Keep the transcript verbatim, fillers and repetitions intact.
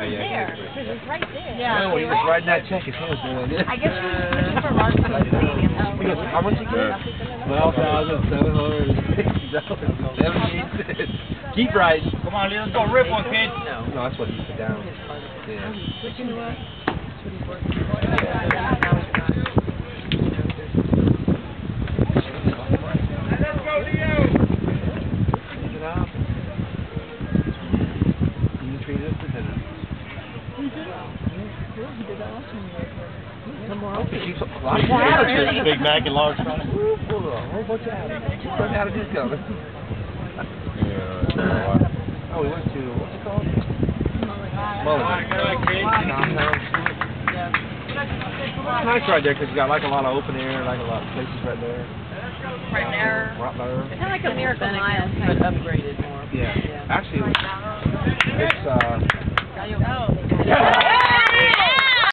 there, because it's right there. Yeah. Well, he was writing that check. His hands were like this. I guess he was looking for Vargas Hitting. He goes, how much you get? Twelve thousand seven hundred sixty dollars. Seventeen cents. Keep writing. Come on, let's go rip one, kid. No, no, that's what he put down. Yeah. But you know what? Let's go, Leo. Get out. You treated us for dinner. Come on, okay, keep some lots of attitude. Big Mac and large fries. Woo, full of a whole bunch of attitude. Keep running out of this coming. Oh, we went to, what's it called? Mulligan. It's nice right there because you got like a lot of open air, like a lot of places right there. Right there. Right there. It's kind of like a Miracle Mile, but upgraded more. Yeah. Actually, it's, uh,